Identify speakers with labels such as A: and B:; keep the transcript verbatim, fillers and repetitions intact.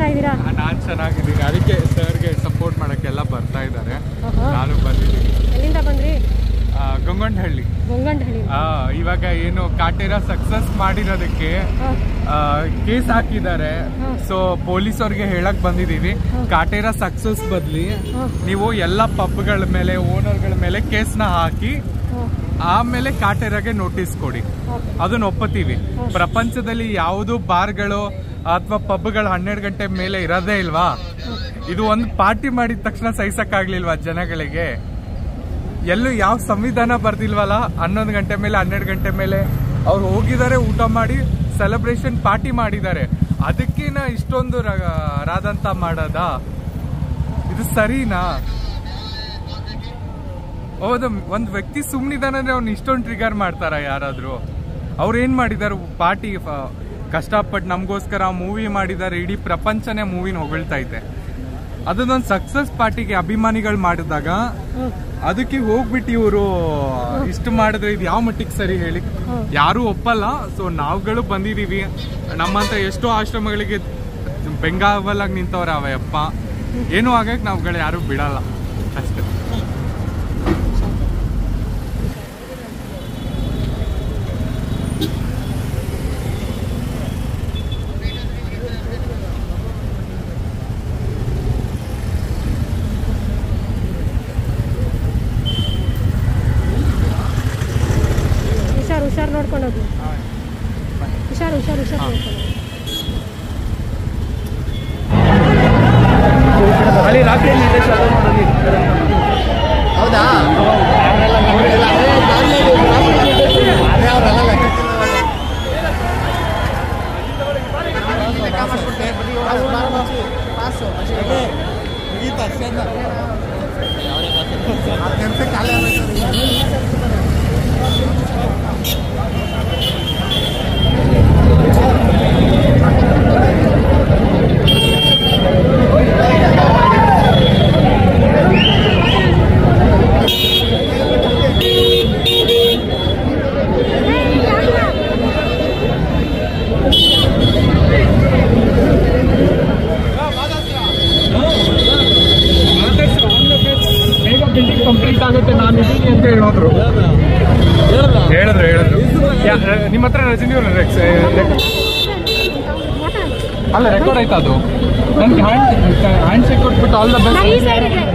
A: ಚೆನ್ನಾಗಿದ್ದೀರಾ?
B: ನಾನು ಚೆನ್ನಾಗಿದ್ದೀನಿ. ಅದಕ್ಕೆ ಸರ್ಗೆ ಸಪೋರ್ಟ್ ಮಾಡೋಕ್ಕೆಲ್ಲ ಬರ್ತಾ ಇದ್ದಾರೆ. ನಾನು ಬಂದಿದ್ದೀನಿ.
A: ಎಲ್ಲಿಂದ ಬಂದ್ರಿ?
B: ಗಂಗೊಂಡಹಳ್ಳಿ.
A: ಗಂಗೊಂಡಹಳ್ಳಿ.
B: ಇವಾಗ ಏನು ಕಾಟೇರ ಸಕ್ಸಸ್ ಮಾಡಿರೋದಕ್ಕೆ ಕೇಸ್ ಹಾಕಿದ್ದಾರೆ. ಸೊ ಪೊಲೀಸ್ ಅವ್ರಿಗೆ ಹೇಳಕ್ ಬಂದಿದೀವಿ, ಕಾಟೇರ ಸಕ್ಸಸ್ ಬದ್ಲಿ ನೀವು ಎಲ್ಲ ಪಬ್ಗಳ ಮೇಲೆ ಓನರ್ಗಳ ಮೇಲೆ ಕೇಸ್ನ ಹಾಕಿ ಆಮೇಲೆ ಕಾಟೇರಾಗೆ ನೋಟಿಸ್ ಕೊಡಿ, ಅದನ್ನ ಒಪ್ಪತ್ತೀವಿ. ಪ್ರಪಂಚದಲ್ಲಿ ಯಾವುದು ಬಾರ್ಗಳು ಅಥವಾ ಪಬ್ಗಳು ಹನ್ನೆರಡು ಗಂಟೆ ಮೇಲೆ ಇರೋದೇ ಇಲ್ವಾ? ಇದು ಒಂದು ಪಾರ್ಟಿ ಮಾಡಿದ ತಕ್ಷಣ ಸಹಿಸಕ್ಕಾಗ್ಲಿಲ್ವಾ ಜನಗಳಿಗೆ? ಎಲ್ಲೂ ಯಾವ ಸಂವಿಧಾನ ಬರ್ದಿಲ್ವಲ್ಲ, ಹನ್ನೊಂದು ಗಂಟೆ ಮೇಲೆ ಹನ್ನೆರಡು ಗಂಟೆ ಮೇಲೆ ಅವ್ರು ಹೋಗಿದ್ದಾರೆ, ಊಟ ಮಾಡಿ ಸೆಲೆಬ್ರೇಷನ್ ಪಾರ್ಟಿ ಮಾಡಿದ್ದಾರೆ. ಅದಕ್ಕೇನ ಇಷ್ಟೊಂದು ರಾದಂತ ಮಾಡೋದ? ಇದು ಸರಿನಾ? ಹೌದು, ಒಂದ್ ವ್ಯಕ್ತಿ ಸುಮ್ನಿದಾನಂದ್ರೆ ಅವ್ನ ಇಷ್ಟೊಂದು ಟ್ರಿಗರ್ ಮಾಡ್ತಾರ ಯಾರಾದ್ರೂ? ಅವ್ರು ಏನ್ ಮಾಡಿದಾರೆ? ಪಾರ್ಟಿ ಕಷ್ಟಪಟ್ಟು ನಮಗೋಸ್ಕರ ಮೂವಿ ಮಾಡಿದ್ದಾರೆ, ಇಡೀ ಪ್ರಪಂಚನೇ ಮೂವಿನ ಹೊಗಳ್ತಾ ಇದೆ. ಅದನ್ನೊಂದು ಸಕ್ಸಸ್ ಪಾರ್ಟಿಗೆ ಅಭಿಮಾನಿಗಳು ಮಾಡಿದಾಗ ಅದಕ್ಕೆ ಹೋಗ್ಬಿಟ್ಟು ಇವರು ಇಷ್ಟು ಮಾಡಿದ್ರೆ ಇದು ಯಾವ ಮಟ್ಟಿಗೆ ಸರಿ ಹೇಳಿ? ಯಾರು ಒಪ್ಪಲ್ಲ. ಸೊ ನಾವುಗಳು ಬಂದಿದೀವಿ, ನಮ್ಮಂತ ಎಷ್ಟೋ ಆಶ್ರಮಗಳಿಗೆ ಬೆಂಗಾವಲಾಗಿ ನಿಂತವ್ರೆ ಅವಯಪ್ಪ. ಏನೂ ಆಗಕ್ಕೆ ನಾವುಗಳು ಯಾರು ಬಿಡಲ್ಲ ಅಷ್ಟೇ.
A: ಹುಷಾರ್ ನೋಡ್ಕೊಂಡು ಹೋಗಿ. ಹುಷಾರು ಹುಷಾರು ಹುಷಾರು ನೋಡ್ಕೊಂಡು
C: ಅಲ್ಲಿ ರಾತ್ರಿ ಹೌದಾ?
B: ಕಂಪ್ಲೀಟ್ ಆಗುತ್ತೆ ನಾನು ಇದೀನಿ ಅಂತ ಹೇಳಿದ್ರು ಹೇಳಿದ್ರು ಹೇಳಿದ್ರು ನಿಮ್ಮ ಹತ್ರ ರಜನಿ ಅವ್ರ ಅಲ್ಲ ರೆಕಾರ್ಡ್ ಆಯ್ತಾ? ಅದು ನನ್ಗೆ ಹ್ಯಾಂಡ್ ಹ್ಯಾಂಡ್ ಶೇಕ್ ಕೊಟ್ಬಿಟ್ಟು ಆಲ್ ದ ಬೆಸ್ಟ್